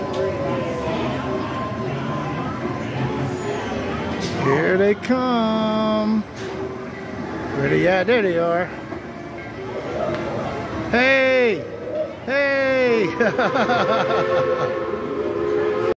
Here they come. Where they at? There they are. Hey! Hey!